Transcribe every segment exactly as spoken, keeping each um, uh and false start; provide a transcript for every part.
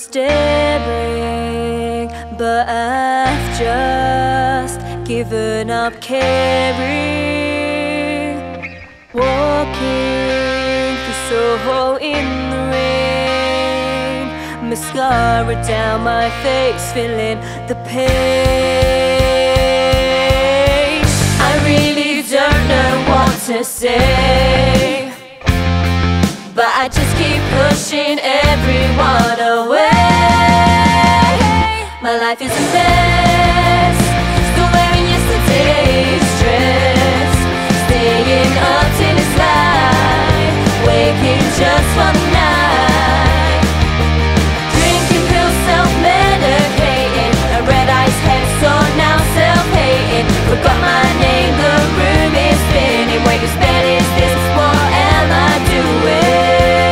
staring, but I've just given up caring. Walking through Soho in the rain, mascara down my face, feeling the pain. I really don't know what to say, but I just keep pushing everyone away. My life is a mess, still wearing yesterday's dress, staying up till it's light, waking just for the night, drinking pills, self-medicating, a red-eyed head sore, now self-hating. Forgot my name, the room is spinning. Wait, whose bed is this? What am I doing?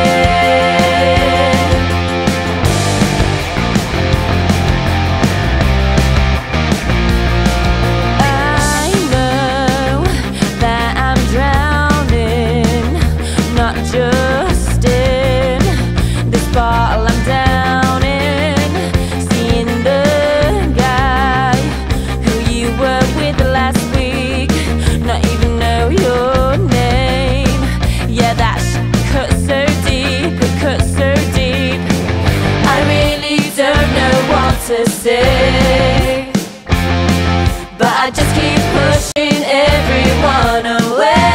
Just in this bottle I'm down in, seeing the guy who you were with last week, not even know your name. Yeah, that shit cut so deep, it cut so deep. I really don't know what to say, but I just keep pushing everyone away.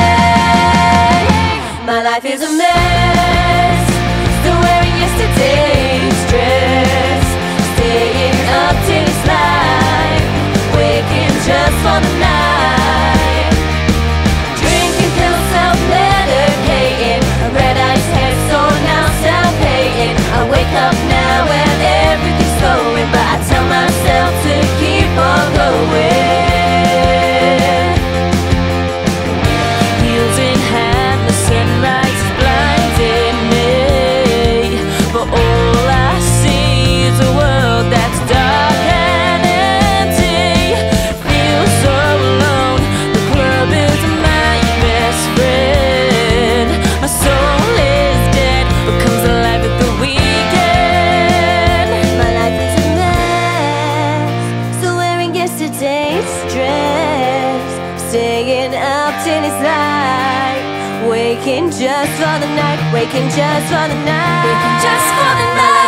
My life is a mess, still wearing yesterday's dress, staying up till it's light, waking just for the night, drinking pills, self-medicating, a red-eyed head sore, now self-hating. I wake up now and everything's going, but I tell myself to keep on going. Staying up till it's light, waking just for the night, waking just for the night, waking just for the night.